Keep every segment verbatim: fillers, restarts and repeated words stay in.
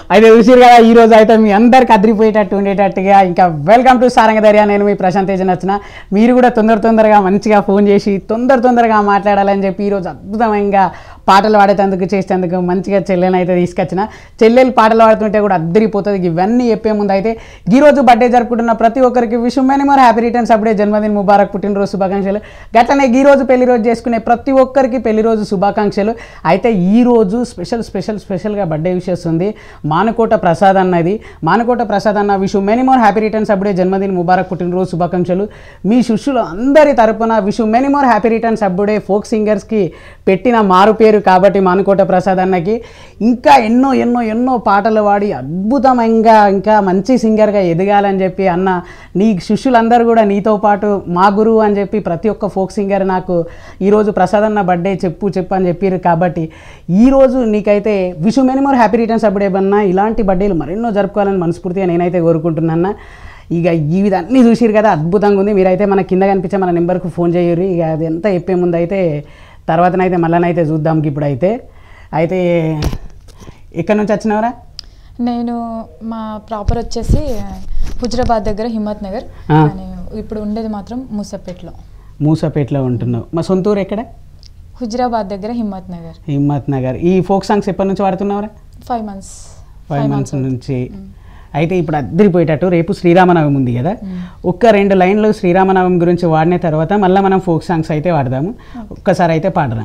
అయితే చూసిరు కదా ఈ రోజు అయితే మీ అందరికి అదిరిపోయేటట్టు ఉండేటట్టుగా ఇంకా వెల్కమ్ టు సారంగ ధైర్య. నేను మీ ప్రశాంత్ తేజ నచ్చిన మీరు కూడా తొందర తొందరగా మంచిగా ఫోన్ చేసి తొందర తొందరగా మాట్లాడాలని చెప్పి ఈరోజు అద్భుతంగా పాటలు పాడేందుకు చేసేందుకు మంచిగా చెల్లెని అయితే తీసుకొచ్చిన. చెల్లెలు పాటలు పాడుతుంటే కూడా అద్దరిపోతుంది. ఇవన్నీ చెప్పే ముందు అయితే ఈరోజు బర్త్డే జరుపుకుంటున్న ప్రతి ఒక్కరికి wish many more happy returns అప్పుడే జన్మదిన ముబారక్, పుట్టినరోజు శుభాకాంక్షలు. గట్లనే ఈ రోజు పెళ్లి రోజు చేసుకునే ప్రతి ఒక్కరికి పెళ్లి రోజు శుభాకాంక్షలు. అయితే ఈ రోజు స్పెషల్ స్పెషల్ స్పెషల్గా బర్త్డే విషెస్ ఉంది మానుకోట ప్రసాద్ అన్నది. మానుకోట ప్రసాద్ అన్న wish many more happy returns అప్పుడే జన్మదిన ముబారక్, పుట్టినరోజు శుభాకాంక్షలు. మీ శిష్యులు అందరి తరపున wish many more happy returns అప్పుడే ఫోక్ సింగర్స్కి పెట్టిన మారు పేరు కాబట్టి మానుకోట ప్రసాద్ అన్నకి ఇంకా ఎన్నో ఎన్నో ఎన్నో పాటలు పాడి అద్భుతంగా ఇంకా మంచి సింగర్గా ఎదగాలని చెప్పి అన్న నీ శిష్యులందరూ కూడా నీతో పాటు మా గురువు అని చెప్పి ప్రతి ఒక్క ఫోక్ సింగర్ నాకు ఈరోజు ప్రసాద్ అన్న బర్త్డే చెప్పు చెప్పు అని చెప్పారు. కాబట్టి ఈరోజు నీకైతే wish many more happy returns అప్పుడే బన్నా ఇలాంటి బర్త్డేలు మరెన్నో జరుపుకోవాలని మనస్ఫూర్తిగా నేనైతే కోరుకుంటున్నాను. ఇక ఈ విధాన్ని చూసిరు కదా అద్భుతంగా ఉంది. మీరైతే మన కింద కనిపించే మన నెంబర్కు ఫోన్ చేయరు. ఇక అది ఎంత చెప్పే ముందు అయితే తర్వాతనైతే మళ్ళీనైతే చూద్దాం. ఇప్పుడైతే అయితే ఎక్కడి నుంచి వచ్చినవరా? నేను మా ప్రాపర్ వచ్చేసి హుజరాబాద్ దగ్గర హిమ్మత్ నగర్, ఇప్పుడు ఉండేది మాత్రం మూసపేటలో. మూసపేటలో ఉంటున్నావు. మా సొంతూరు ఎక్కడ? హుజరాబాద్ దగ్గర హిమ్మత్ నగర్. హిమ్మత్ నగర్. ఈ ఫోక్ సాంగ్స్ ఎప్పటి నుంచి వాడుతున్నావురా? ఫైవ్ మంత్స్ ఫైవ్ మంత్స్ నుంచి. అయితే ఇప్పుడు అద్దరిపోయేటట్టు రేపు శ్రీరామనవమి ఉంది కదా, ఒక్క రెండు లైన్లు శ్రీరామనవమి గురించి వాడిన తర్వాత మళ్ళీ మనం ఫోక్ సాంగ్స్ అయితే వాడదాము. ఒక్కసారి అయితే పాడరా.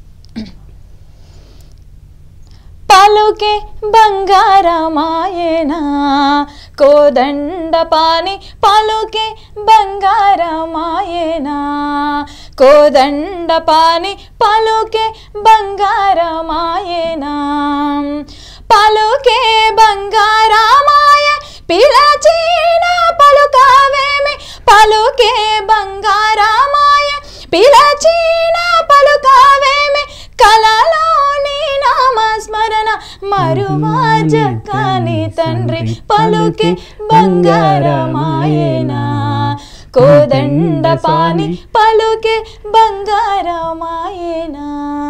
పలుకే బంగారమాయేనా కోదండ పాని, పలుకే బంగారమాయేనా కోదండ పాని, పలుకే బంగారమాయేనా పలుకే బంగారమాయ పిలచిన పలుకావేమి, పలుకే బంగారమాయ పిలచిన పలుకావేమి, కలలోని నామస్మరణ మరువాజకాని తండ్రి, పలుకే బంగారమాయేనా కోదండ పాని, పలుకే బంగారమాయేనా.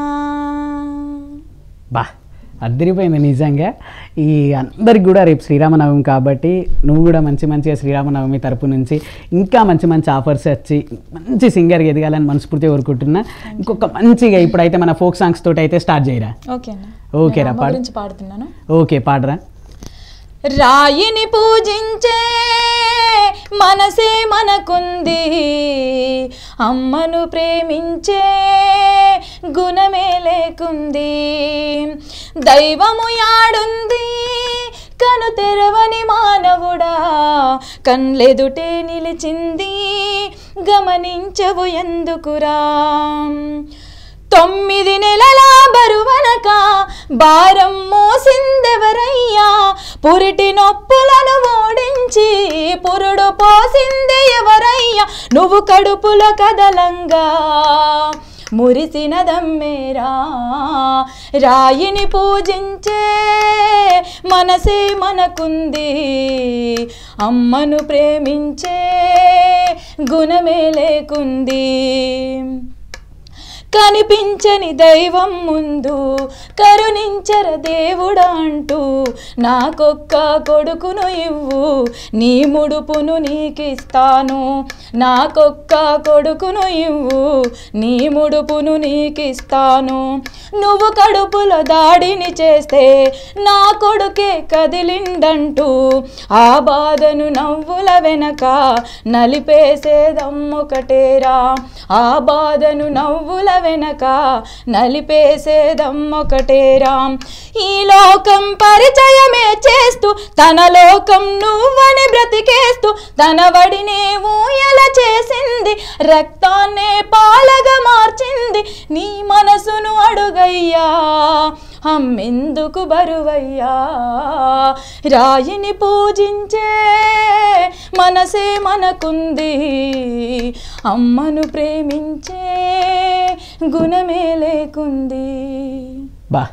బా అద్దరిపోయింది నిజంగా. ఈ అందరికి కూడా రేపు శ్రీరామనవమి కాబట్టి నువ్వు కూడా మంచి మంచిగా శ్రీరామనవమి తరపు నుంచి ఇంకా మంచి మంచి ఆఫర్స్ వచ్చి మంచి సింగర్గా ఎదగాలని మనస్ఫూర్తిగా కోరుకుంటున్నా. ఇంకొక మంచిగా ఇప్పుడైతే మన ఫోక్ సాంగ్స్ తోటి అయితే స్టార్ట్ చేయరా? ఓకేరా పాడు. పాడుతున్నాను. ఓకే పాడరా. రాయిని పూజించే మనసే మనకుంది, అమ్మను ప్రేమించే గుణమే లేకుంది, దైవము యాడుంది కను తెరవని మానవుడా, కన్లెదుటే నిలిచింది గమనించవు ఎందుకురా, తొమ్మిది నెలల బరువనక భారం మోసిందెవరయ్యా, పురిటి నొప్పులను ఓడించి పురుడు పోసింది ఎవరయ్యా, నువ్వు కడుపులో కదలంగా మురిసినదమ్మేరా, రాయిని పూజించే మనసే మనకుంది, అమ్మను ప్రేమించే గుణమే లేకుంది, కనిపించని దైవం ముందు కరుణించర దేవుడా అంటూ, నాకొక్క కొడుకును ఇవ్వు నీ ముడుపును నీకిస్తాను, నాకొక్క కొడుకును ఇవ్వు నీ ముడుపును నీకిస్తాను, నువ్వు కడుపులో దాడిని చేస్తే నా కొడుకే కదిలిండంటూ, ఆ బాధను నవ్వుల వెనక నలిపేసేదమ్మొకటేరా, ఆ బాధను నవ్వుల వెనక నలిపేసేదమ్మొకటేరా, ఈ లోకం పరిచయమే చేస్తూ తన లోకం నువ్వని బ్రతికేస్తూ తన వడినే ఊయల చేసింది, రక్తాన్నే పాలగా మార్చింది, నీ మనసును అడుగయ్యా అమ్మెందుకు బరువయ్యా, రాయిని పూజించే మనసే మనకుంది, అమ్మను ప్రేమించే గుణమే లేకుంది. బా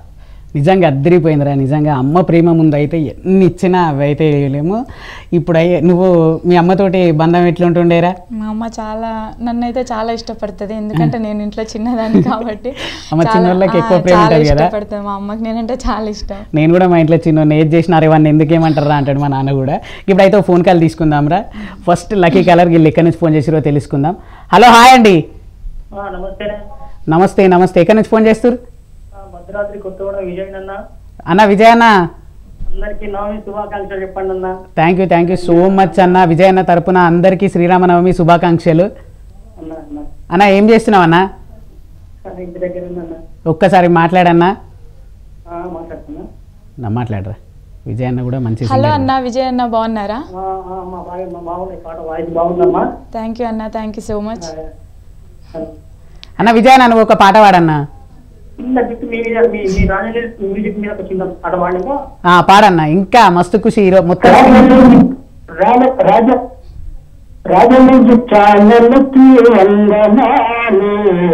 నిజంగా అద్దరిపోయిందిరా. నిజంగా అమ్మ ప్రేమ ముందు అయితే ఎన్ని ఇచ్చినా అవి అయితే వేయలేము. ఇప్పుడు అయ్యే నువ్వు మీ అమ్మతోటి బంధం ఎట్లుంటుండేరా? మా అమ్మ చాలా నన్ను అయితే చాలా ఇష్టపడుతుంది, ఎందుకంటే నేను ఇంట్లో చిన్నదాన్ని కాబట్టి. అమ్మ చాలా- చిన్నోళ్ళకి ఎక్కువ ఆ, ప్రేమ చాలా ఉంటుంది కదా. ఇష్టపడుతుంది మా అమ్మకి, నేనంటే చాలా ఇష్టం. నేను కూడా మా ఇంట్లో చిన్న ఏది చేసినారు ఇవన్నీ ఎందుకేమంటారా అంటాడు మా నాన్న కూడా. ఇప్పుడైతే ఫోన్ కాల్ తీసుకుందాంరా. ఫస్ట్ లక్కీ కలర్ వీళ్ళు ఎక్కడి నుంచి ఫోన్ చేసిరో తెలుసుకుందాం. హలో, హాయ్ అండి. నమస్తే నమస్తే నమస్తే ఎక్కడి నుంచి ఫోన్ చేస్తారు భద్రాద్రి కొత్తగూడ విజయ్ అన్న. అన్న? విజయ్ అన్న, అందరికి నవమి శుభాకాంక్షలు చెప్పండి అన్న. Thank you thank you so much అన్న. విజయ్ అన్న తరపున అందరికీ శ్రీరామనవమి శుభాకాంక్షలు. అన్న అన్న అన్న ఏం చేస్తున్నావు అన్న? సరే, ఇంటి దగ్గర ఉందన్న. ఒక్కసారి మాట్లాడన్నా. ఆ, మాట్లాడుతున్నా. నా మాట్లాడరా. విజయ్ అన్న కూడా మంచి హలో singer. అన్న, విజయ్ అన్న బాగున్నారా? ఆ, ఆ, మా బాగా మా బాగున్నాయి పాట, వాయిస్ బాగుందమ్మా. థ్యాంక్ యూ అన్న, థ్యాంక్ యూ సో మచ్. ఆ, అన్న విజయ్ అన్న నువ్వు ఒక పాట పాడన్నా. చిన్న బిట్ మీ మీద మీ మీ రాజు మ్యూజిక్ మీద ఒక చిన్న పాట పాడేమో. ఆ, పాడన్నా. ఇంకా మస్తు ఖుషి హీరో మొత్తం. రాజ రాజ రాజమండ్రి ఛానల్కి వందనాలు,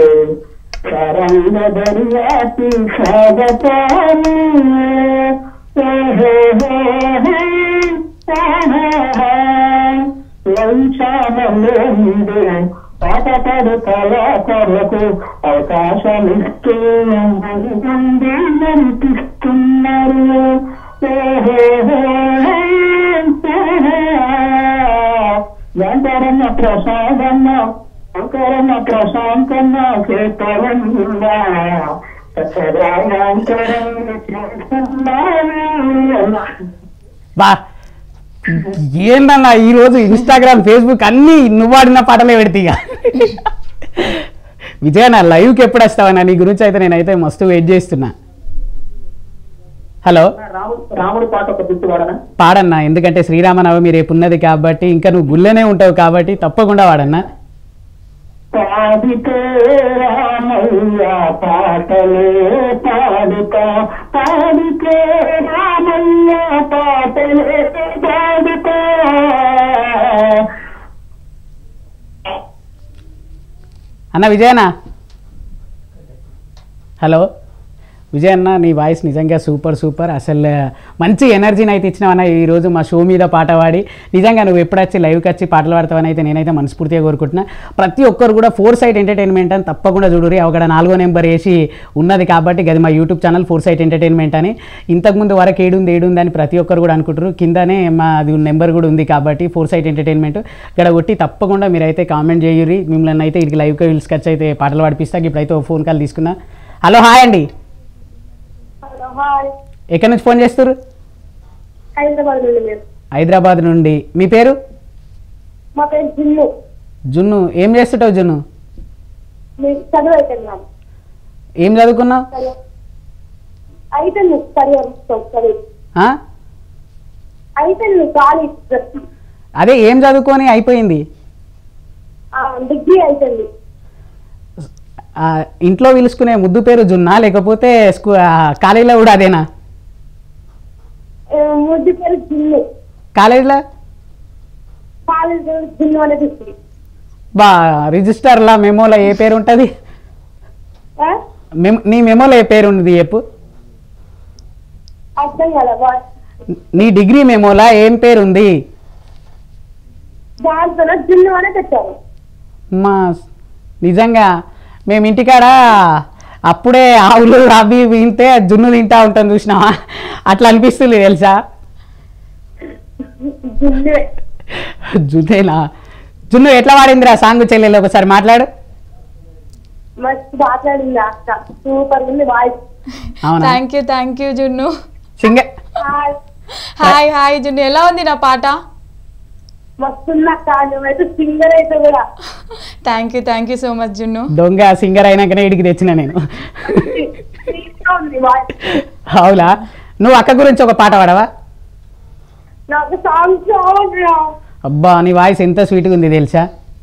తరంగదర్యాతి స్వాగతాలు. వంశాలలో ముందు పాట పాడు కళాకారులకు అవకాశం ఇస్తూ ముందు నడిపిస్తున్నారు. వెంకరన్న ప్రసాదన్న శంకరన్న ప్రశాంతన్న చేతవన్న బా ఏందన్నా ఈరోజు ఇన్స్టాగ్రామ్ ఫేస్బుక్ అన్నీ నువ్వు వాడిన పాటలే పెడితే ఇక. విజయ్ అన్న లైవ్కి ఎప్పుడు వస్తావన్నా? నీ గురించి అయితే నేనైతే మస్తు వెయిట్ చేస్తున్నా. హలో, రాముడు రాముడు పాట ఒక బిట్టు వాడనా? పాడన్నా. ఎందుకంటే శ్రీరామనవమి రేపు ఉన్నది కాబట్టి, ఇంకా నువ్వు గుళ్ళనే ఉంటావు కాబట్టి తప్పకుండా వాడన్నా. పాడితే రామయ్య పాటలే పాడుతా, పాడితే రామయ్య పాటలే పాడుతా. అన్న విజయన్న, హలో విజయ్ అన్న, నీ వాయిస్ నిజంగా సూపర్ సూపర్. అసలు మంచి ఎనర్జీని అయితే ఇచ్చినావన్న ఈరోజు మా షో మీద పాట పాడి. నిజంగా నువ్వు ఎప్పుడు వచ్చి లైవ్కి వచ్చి పాటలు పాడతావని అయితే నేనైతే మనస్ఫూర్తిగా కోరుకుంటున్నా. ప్రతి ఒక్కరు కూడా ఫోర్ సైట్ ఎంటర్టైన్మెంట్ అని తప్పకుండా చూడురి. అక్కడ నాలుగో నెంబర్ వేసి ఉన్నది కాబట్టి అది మా YouTube channel foresight entertainment అని. ఇంతకుముందు వరకు ఏడుంది ఏడుంది అని ప్రతి ఒక్కరు కూడా అనుకుంటారు. కిందనే మా అది నెంబర్ కూడా ఉంది కాబట్టి ఫోర్ సైట్ ఎంటర్టైన్మెంట్ ఇక్కడ కొట్టి తప్పకుండా మీరైతే కామెంట్ చేయురి. మిమ్మల్ని అయితే ఇక్కడికి లైవ్కి పిలుచుకొచ్చి అయితే పాటలు పాడిపిస్తా. ఇప్పుడైతే ఓ ఫోన్ కాల్ తీసుకున్నా. హలో, హాయ్ అండి. ఎక్కడి నుంచి ఫోన్ చేస్తారు? హైదరాబాద్ నుండి. మేము హైదరాబాద్ నుండి. మీ పేరు? మా పేరు జిన్ను. జున్ను. ఏం చేస్తుంటావు జున్ను? మీకు చదువు అవుతున్నాం. ఏం చదువుకున్నావు? అయితే నువ్వు చదివి చదువు ఆ? అయితే నువ్వు ఖాళీ అదే ఏం చదువుకొని అయిపోయింది? డిగ్రీ అవుతుంది. ఆ, ఇంట్లో పిలుచుకునే ముద్దు పేరు జున్నా లేకపోతే స్కూ ఆ, కాలేజీలో కూడా అదేనా? ముద్దు పేరు జిన్ను. కాలేజీలో కాలేజ్ జిన్ను అనేది బా రిజిస్టర్లా మెమోలో ఏ పేరు ఉంటుంది? మెమ్ నీ మెమోలో ఏ పేరు ఉంది చెప్పు. అర్థం కదా. నీ డిగ్రీ మెమోలా ఏం పేరు ఉంది? దాంట్లో జిన్ను అనే పెట్టారు. మా నిజంగా మేము ఇంటికాడ అప్పుడే ఆవులు అవి వింటే జున్ను తింటా ఉంటాం చూసినావా, అట్లా అనిపిస్తుంది తెలుసా. జిన్నే. జున్నేనా? జున్ను ఎట్లా వాడిందిరా సాంగ్ చెల్లెలు ఒకసారి మాట్లాడు. మస్తు మాట్లాడింది అక్క, సూపర్ ఉంది వాయిస్. అవునా? Thank you thank you Junnu. Singer hi hi Junnu, ఎలా ఉంది నా పాట? మస్తున్న అక్క, నువ్వైతే సింగర్ అయితే కూడా. Thank you thank you so much Junnu. దొంగ సింగర్ అయినాకనే ఇడికి తెచ్చిన నేను. ఉంది వాయిస్. అవునా? నువ్వు అక్క గురించి ఒక పాట పాడవా? నాకు సాంగ్స్ రావు. అబ్బా నీ వాయిస్ ఎంత స్వీట్గా ఉంది తెలుసా.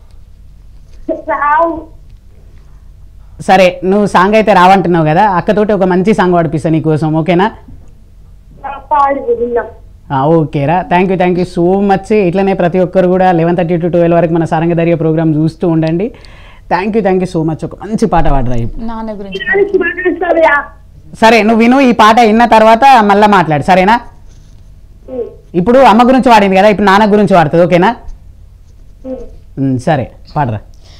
రావు. సరే నువ్వు సాంగ్ అయితే రావంటున్నావు కదా, అక్కతోటి ఒక మంచి సాంగ్ పాడిపిస్తా నీకోసం, ఓకేనా? పాడి విన్నాం. ఓకేరా, thank you thank you so much. ఇట్లనే ప్రతి ఒక్కరు కూడా లెవెన్ థర్టీ టు ట్వెల్వ్ వరకు మన సారంగధర్య ప్రోగ్రామ్ చూస్తూ ఉండండి. Thank you thank you so much. ఒక మంచి పాట పాడరా ఇప్పుడు. నాన్న గురించి. సరే నువ్వు విను, ఈ పాట విన్న తర్వాత మళ్ళీ మాట్లాడు సరేనా. ఇప్పుడు అమ్మ గురించి వాడింది కదా, ఇప్పుడు నాన్న గురించి వాడుతుంది ఓకేనా. ఉమ్, సరే పాడరా.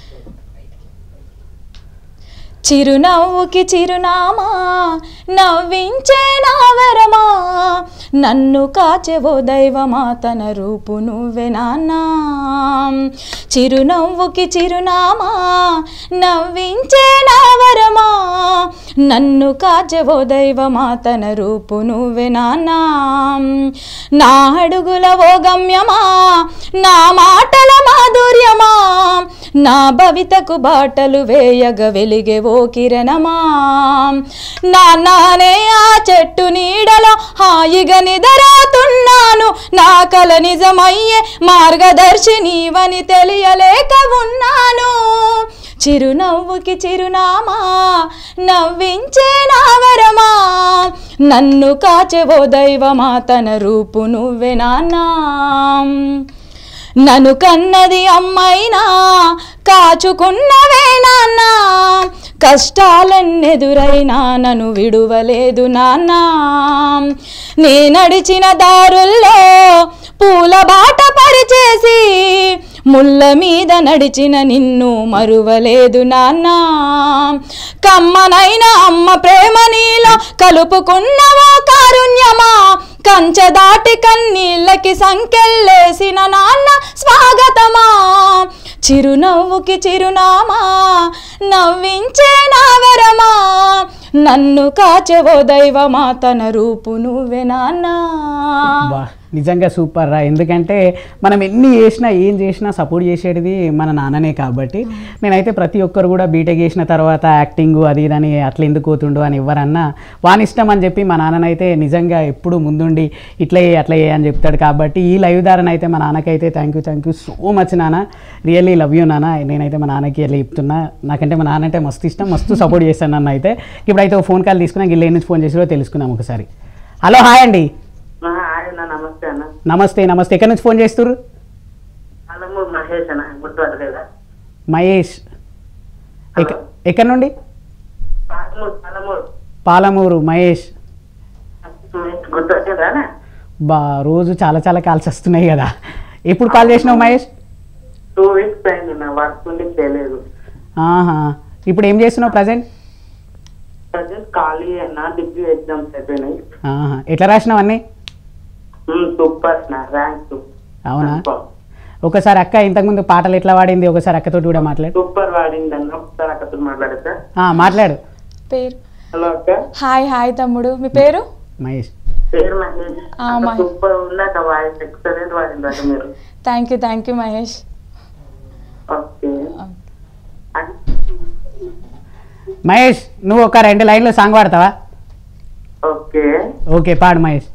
చిరునవ్వుకి చిరునామా నవ్వించే నావరమా నన్ను కాచెవో దైవమా తన రూపు నువ్వే నాన్నా. చిరునవ్వుకి చిరునామా నవ్వించే నావరమా నన్ను కాచెవో దైవమా తన రూపు నువ్వే నాన్నా. నా అడుగుల ఓ గమ్యమా నా మాటల మాధుర్యమా నా భవితకు బాటలు వేయగ వెలిగే ఓ కిరణమా. నాన్నే ఆ చెట్టు నీడలో హాయిగా నిదరాతున్నాను నా కల నిజమయ్యే మార్గదర్శి నీవని తెలియలేక ఉన్నాను. చిరునవ్వుకి చిరునామా నవ్వించే నావరమా నన్ను కాచెవో దైవమా తన రూపు నువ్వే నాన్నా. నన్ను కన్నది అమ్మైనా కాచుకున్నవే నాన్న కష్టాలన్నెదురైనా నన్ను విడువలేదు నాన్న. నే నడిచిన దారుల్లో పూల బాట పరిచేసి ముళ్ళ మీద నడిచిన నిన్ను మరువలేదు నాన్న. కమ్మనైన అమ్మ ప్రేమ నీలో కలుపుకున్నవో కారుణ్యమా కంచ దాటి కన్నీళ్ళకి సంకెళ్ళేసిన నాన్న స్వాగతమా. చిరునవ్వుకి చిరునామా నవ్వించే నావరమా నన్ను కాచెవో దైవమా తన రూపు నువ్వే నాన్నా. నిజంగా సూపర్ రా. ఎందుకంటే మనం ఎన్ని చేసినా ఏం చేసినా సపోర్ట్ చేసేది మన నాన్ననే కాబట్టి నేనైతే ప్రతి ఒక్కరు కూడా బీటెక్ చేసిన తర్వాత యాక్టింగ్ అది ఇదని అట్లా ఎందుకు పోతుండు అని ఎవరన్నా వాని ఇష్టం అని చెప్పి మా నాన్ననైతే నిజంగా ఎప్పుడు ముందుండి ఇట్లా ఏ అట్లా ఏ అని చెప్తాడు. కాబట్టి ఈ లైవ్ ద్వారా అయితే మా నాన్నకైతే thank you thank you so much నాన్న, రియల్లీ లవ్ యూ నాన్న. నేనైతే మా నాన్నకి వెళ్ళి చెప్తున్నా, నాకంటే మా నాన్న అంటే మస్తు ఇష్టం, మస్తు సపోర్ట్ చేస్తాను నన్ను. అయితే ఇప్పుడైతే ఫోన్ కాల్ తీసుకున్నాం, గిల్ల నుంచి ఫోన్ చేసిరో తెలుసుకున్నాం ఒకసారి. హలో హాయ్ అండి. నమస్తే అన్న. నమస్తే నమస్తే. ఎక్కడి నుంచి ఫోన్ చేస్తున్నారు? మహేష్ అన్న, గుర్తుపట్టలేదా? మహేష్ ఎక్కడి నుండి? పాలమూరు. మహేష్ బా రోజు చాలా చాలా కాల్స్ వస్తున్నాయి కదా, ఎప్పుడు కాల్ చేసినావు మహేష్? టూ వీక్స్ అయింది వర్క్ ఉండి చేయలేదు. ఆహా, ఇప్పుడు ఏం చేస్తున్నావు ప్రజెంట్? ప్రజెంట్ ఖాళీ అన్న, డిగ్రీ ఎగ్జామ్స్ అయిపోయినాయి. ఆహా, ఎట్లా రాసినావు అన్నీ? Super rank. అవునా? ఒకసారి అక్క ఇంతకుముందు పాటలు ఎట్లా వాడింది ఒకసారి అక్కతోటి కూడా మాట్లాడు. సూపర్ వాడింది అన్న, ఒకసారి అక్కతో మాట్లాడతా? మాట్లాడు. పేరు? హలో అక్క. హాయ్ హాయ్ తమ్ముడు, మీ పేరు? మహేష్. పేరు మహేష్. సూపర్ ఉందట వాయిస్, ఎక్సలెంట్ వాడిందట మీరు. Thank you thank you Mahesh. Okay Mahesh, నువ్వు ఒక రెండు లైన్లో సాంగ్ పాడతావా? ఓకే ఓకే పాడు మహేష్.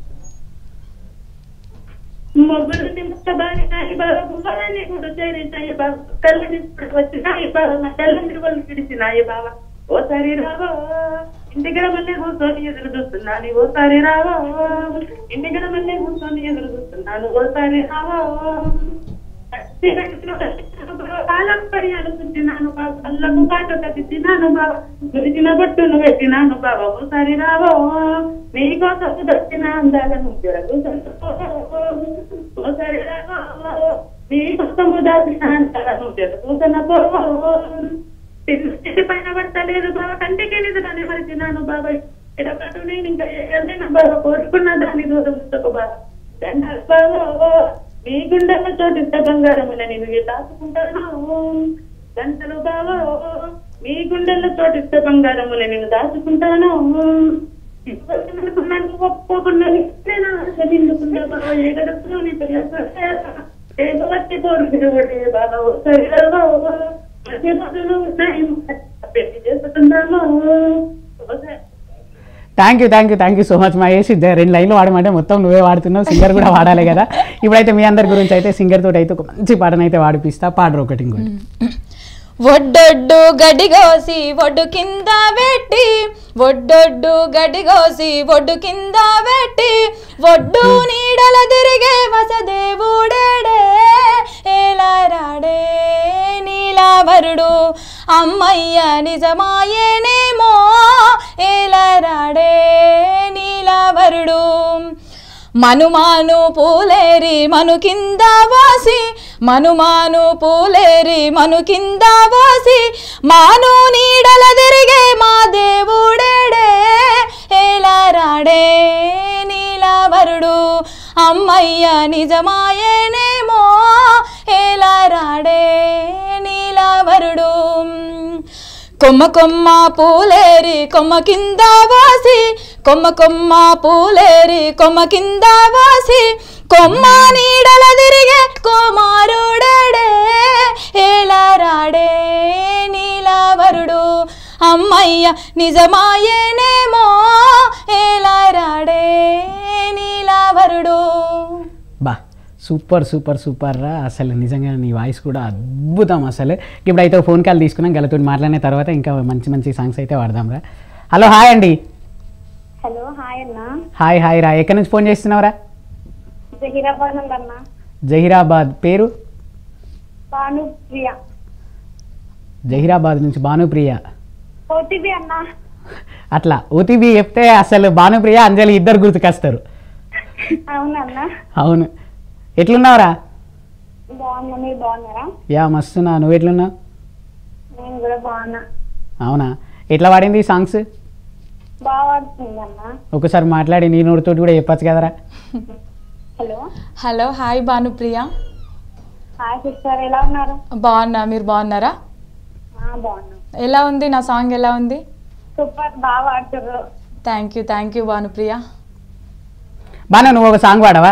మొగ్గులు నింపబాని నాయి బాబు గువ్వలని గుడు చేరినాయి బాబు కళ్ళని వచ్చినాయి బాబు నా కళ్ళని వాళ్ళు పిడిచినాయి బాబా ఓసారి రావో ఇంటికి మళ్ళీ కూర్చొని ఎదురు చూస్తున్నాను ఓసారి రావో ఇంటికి మళ్ళీ కూర్చొని ఎదురు చూస్తున్నాను ఓసారి రావో కాలం పడి అనుకుంటున్నాను బాబు కళ్ళకు పాట తగ్గినాను బాబా గురిచిన బట్టును పెట్టినాను బాబా ఓసారి రావో నీకోసం దొరికిన అందాలను జరగు ఓసారి రావో నీకోసము దాచిన అందాలను జరుగుతున్న పోవో పైన పడతలేదు బాబా కంటికి వెళ్ళదు దాన్ని మరిచినాను బాబాయ్ ఎడపటు నేను ఇంకా ఏదైనా బాబా కోరుకున్న దాని దూరం ఉంచకు బాబా దండాలు బాబో మీ గుండెల చోటింత బంగారమున నేను దాచుకుంటాను గంటలు బావో మీ గుండెల చోటింత బంగారమున నేను దాచుకుంటాను ఒప్పుకున్నది నిండుకున్నా బాబా ఏ గడుపులో ఏదో వచ్చి కోరుకునే బాబా సరే మంచి రోజులు ఉన్నాయి పెళ్లి చేసుకుంటాము. Thank you thank you thank you so much Mahesh. రెండు లైన్లు వాడమంటే మొత్తం నువ్వే వాడుతున్నావు, సింగర్ కూడా వాడాలి కదా. ఇప్పుడైతే మీ అందరి గురించి అయితే సింగర్ తోటి అయితే ఒక మంచి పాటనైతే వాడిపిస్తా, పాడరు ఒకటి ఇంకోటి. ఒడ్డొడ్డు గడిగోసి ఒడ్డు కింద పెట్టి ఒడ్డొడ్డు గడిగోసి ఒడ్డు కింద పెట్టి ఒడ్డు నీడల తిరిగే వసదేవుడేడే ఎలా రాడే నీలావరుడు అమ్మయ్య నిజమాయేనేమో ఏలరాడే నీలవరుడు మనుమాను పూలేరి మను కింద వాసి మనుమాను పూలేరి మను కింద వాసి మాను నీడల తిరిగే మా దేవుడేడే ఏలరాడే నీలవరుడు అమ్మయ్య నిజమాయేనేమో ఏలరాడే నీలవరుడు కొమ్మ కొమ్మ పూలేరి కొమ్మ కింద వాసి కొమ్మ కొమ్మ పూలేరి కొమ్మ కింద వాసి కొమ్మ నీడల తిరిగే కుమారుడడే ఏలరాడే నీలవరుడు అమ్మయ్య నిజమాయేనేమో ఏలరాడే నీలవరుడు. బా సూపర్ సూపర్ సూపర్ రా అసలు నిజంగా నీ వాయిస్ కూడా అద్భుతం అసలు. ఇప్పుడైతే ఫోన్ కాల్ తీసుకున్నాం గలతో మాట్లాడిన తర్వాత ఇంకా మంచి మంచి సాంగ్స్ అయితే వాడదాం రా. హలో హాయ్ అండి. హలో హాయ్ అన్న. హాయ్ హాయ్ రా, ఎక్కడి నుంచి ఫోన్ చేస్తున్నావురా? జహీరాబాద్ నుండి అన్న. జహీరాబాద్, పేరు? భానుప్రియ. జహీరాబాద్ నుంచి భానుప్రియ. ఓటీపీ అన్న. అట్లా ఓటీపీ చెప్తే అసలు భానుప్రియ అంజలి ఇద్దరు గుర్తుకొస్తారు. అవునన్నా. అవును. ఎట్లున్నావురా? బాగున్నా, మీరు బాగున్నారా? యా మస్తున్నా, నువ్వు ఎట్లున్నావు? నేను కూడా బాగున్నా. అవునా, ఎట్లా పాడింది ఈ సాంగ్స్? బాగా పాడుతుంది అన్న. ఒకసారి మాట్లాడి నీ నోటితోటి కూడా చెప్పచ్చు కదరా. Hello hello hi Bhanupriya. Hi sister, ఎలా ఉన్నారు? బాగున్నా, మీరు బాగున్నారా? బాగున్నా. ఎలా ఉంది నా సాంగ్, ఎలా ఉంది? సూపర్, బాగా పాడుతుర్రు. Thank you thank you Bhanupriya. బాగా నువ్వు ఒక సాంగ్ పాడవా?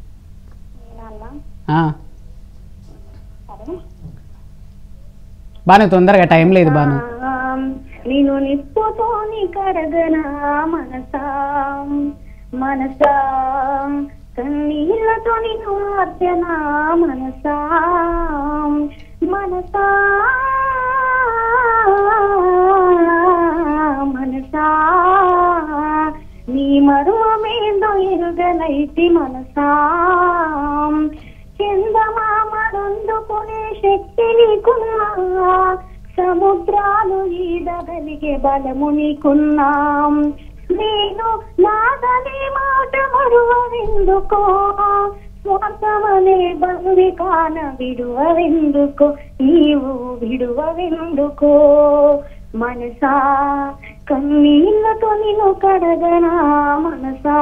బాను తొందరగా, టైం లేదు బాను. నేను నిప్పుతోని కరగనా మనసా మనసా కన్నీళ్లతో నిన్ను అర్చనా మనసా మనసా మనసా నీ మరువమేందో ఎరుగనైతి మనసా చందమామనందుకునే శక్తి నీకున్నా సముద్రాలు ఈదగలిగే బలము నీకున్నాం నేను నాదనే మాట మరువెందుకో స్వార్థమనే బంది కాన విడువెందుకో నీవు విడువెందుకో మనసా కన్నీళ్లతో నిన్ను కడగనా మనసా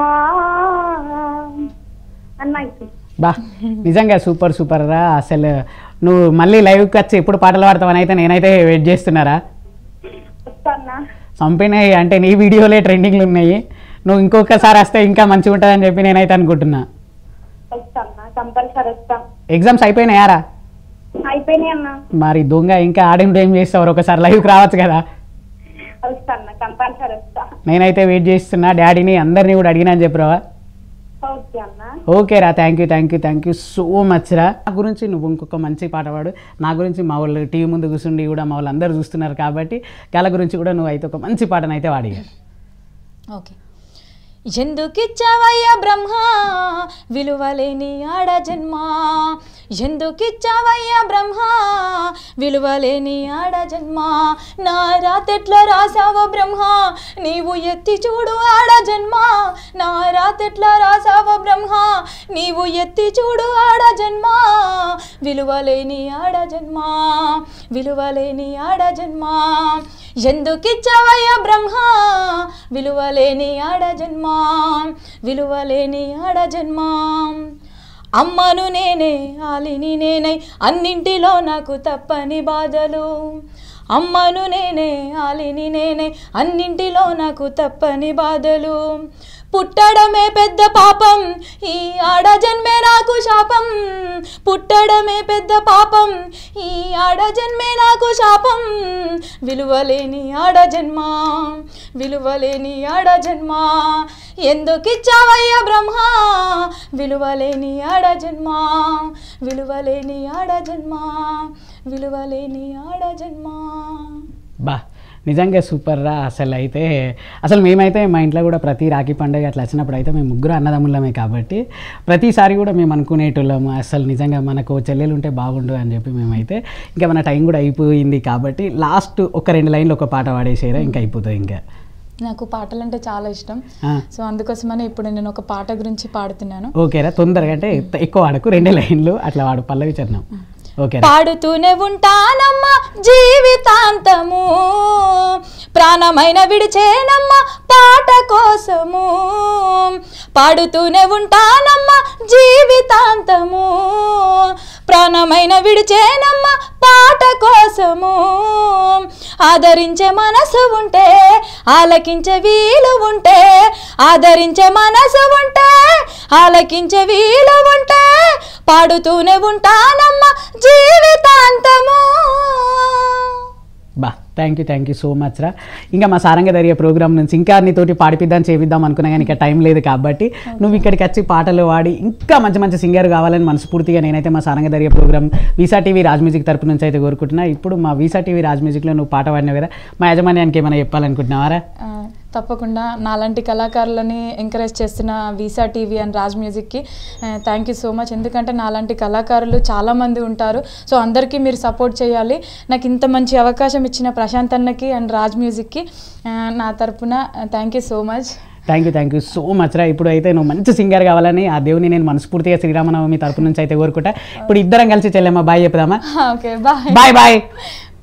అన్నాయి. బా నిజంగా సూపర్ సూపర్ రా అసలు. నువ్వు మళ్ళీ లైవ్కి వచ్చి ఎప్పుడు పాటలు పాడతావని అయితే నేనైతే వెయిట్ చేస్తున్నారా. చంపినాయి అంటే నీ వీడియోలే ట్రెండింగ్లు ఉన్నాయి. నువ్వు ఇంకొకసారి వస్తే ఇంకా మంచిగా ఉంటుందని చెప్పి నేనైతే అనుకుంటున్నా. ఎగ్జామ్స్ అయిపోయినాయారా? అయిపోయినాయి అన్న. మరి దొంగ ఇంకా ఆడిన ఏం చేస్తావు, ఒకసారి లైవ్కి రావచ్చు కదా. నేనైతే వెయిట్ చేస్తున్నా. డాడీని అందరినీ కూడా అడిగినా అని చెప్పరావా? ఓకే రా, thank you thank you thank you so much రా. నా గురించి నువ్వు ఇంకొక మంచి పాట పాడు. నా గురించి మా వాళ్ళు టీవీ ముందు కూర్చుండి కూడా మా వాళ్ళు అందరూ చూస్తున్నారు కాబట్టి వాళ్ళ గురించి కూడా నువ్వు అయితే ఒక మంచి పాటనైతే వాడి. ఓకే. ఎందుకిచ్చావయ్యా బ్రహ్మ విలువలేని ఆడ జన్మ, ఎందుకిచ్చావయ్యా బ్రహ్మ విలువలేని ఆడ జన్మ, నా రాతెట్లా రాసావో బ్రహ్మ నీవు ఎత్తి చూడు ఆడ జన్మ, నా రాతెట్లా రాసావో బ్రహ్మ నీవు ఎత్తి చూడు ఆడ జన్మ, విలువలేని ఆడ జన్మ విలువలేని ఆడ జన్మ, ఎందుకిచ్చావయ్యా బ్రహ్మ విలువలేని ఆడ జన్మ విలువలేని ఆడ జన్మ, అమ్మను నేనే ఆలిని నేనై అన్నింటిలో నాకు తప్పని బాధలు, అమ్మను నేనే ఆలిని నేనే అన్నింటిలో నాకు తప్పని బాధలు, పుట్టడమే పెద్ద పాపం ఈ ఆడ జన్మే నాకు శాపం, పుట్టడమే పెద్ద పాపం ఈ ఆడ జన్మే నాకు శాపం, విలువలేని ఆడ జన్మ విలువలేని ఆడ జన్మ, ఎందుకిచ్చావయ్యా బ్రహ్మ విలువలేని ఆడ జన్మ విలువలేని ఆడ జన్మ విలువలేని ఆడ జన్మ. బా నిజంగా సూపర్ రా అసలు. అయితే అసలు మేమైతే మా ఇంట్లో కూడా ప్రతి రాఖీ పండుగ అట్లా వచ్చినప్పుడు అయితే మేము ముగ్గురు అన్నదమ్ములమే కాబట్టి ప్రతిసారి కూడా మేము అనుకునేటోళ్ళము అసలు నిజంగా మనకు చెల్లెలు ఉంటే బాగుండు అని చెప్పి మేమైతే. ఇంకా మన టైం కూడా అయిపోయింది కాబట్టి లాస్ట్ ఒక రెండు లైన్లు ఒక పాట పాడేసారా ఇంకా అయిపోతుంది. ఇంకా నాకు పాటలు అంటే చాలా ఇష్టం. ఆ. సో అందుకోసమని ఇప్పుడు నేను ఒక పాట గురించి పాడుతున్నాను. ఓకేరా, తొందరగా అంటే ఎక్కువ వాడకు, రెండే లైన్లు అట్లా వాడు, పల్లవి చరణం. ఓకే, పాడుతూనే ఉంటానమ్మా జీవితాంతము, ప్రాణమైన విడిచేనమ్మా పాట కోసము. పాడుతూనే ఉంటానమ్మా జీవితాంతము, ప్రాణమైన విడిచేనమ్మా పాట కోసము. ఆదరించే మనసు ఉంటే, ఆలకించే వీలు ఉంటే, ఆదరించే మనసు ఉంటే, ఆలకించే వీలు ఉంటే, పాడుతూనే ఉంటానమ్మా జీవితాంతము. బా, thank you thank you so much రా. ఇంకా మా సారంగ దర్యా ప్రోగ్రామ్ నుంచి ఇంకా నీతోటి పాడిపిద్దాం చేపిద్దాం అనుకున్నా కానీ ఇంకా టైం లేదు కాబట్టి నువ్వు ఇక్కడికి వచ్చి పాటలు పాడి ఇంకా మంచి మంచి సింగర్ కావాలని మనస్ఫూర్తిగా నేనైతే మా Saranga Dariya programme Visa TV Raj music తరపు నుంచి అయితే కోరుకుంటున్నా. ఇప్పుడు మా వీసా టీవీ రాజ్ మ్యూజిక్లో నువ్వు పాట పాడినావు కదా, మా యాజమాన్యానికి ఏమైనా చెప్పాలనుకుంటున్నావారా? తప్పకుండా నాలాంటి కళాకారులని ఎంకరేజ్ చేస్తున్న వీసా టీవీ అండ్ రాజ్ మ్యూజిక్కి థ్యాంక్ యూ సో మచ్. ఎందుకంటే నాలాంటి కళాకారులు చాలామంది ఉంటారు. సో అందరికీ మీరు సపోర్ట్ చేయాలి. నాకు ఇంత మంచి అవకాశం ఇచ్చిన ప్రశాంత్ అన్నకి అండ్ రాజ్ మ్యూజిక్కి నా తరపున thank you so much. Thank you thank you so much రా. ఇప్పుడు అయితే నువ్వు మంచి సింగర్ కావాలని ఆ దేవుని నేను మనస్ఫూర్తిగా శ్రీరామనవమి తరపు నుంచి అయితే కోరుకుంటా. ఇప్పుడు ఇద్దరం కలిసి చెల్లెమ్మ బాయ్ చెప్దామా? Okay, bye bye bye.